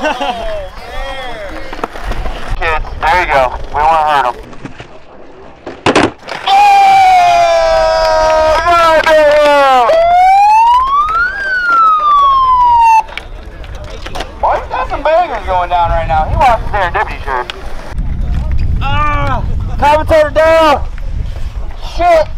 Kids, there you go. We don't want to hurt them. Boy, he's got some bangers going down right now. He wants the Serendipiti shirt. Commentator down! Shit!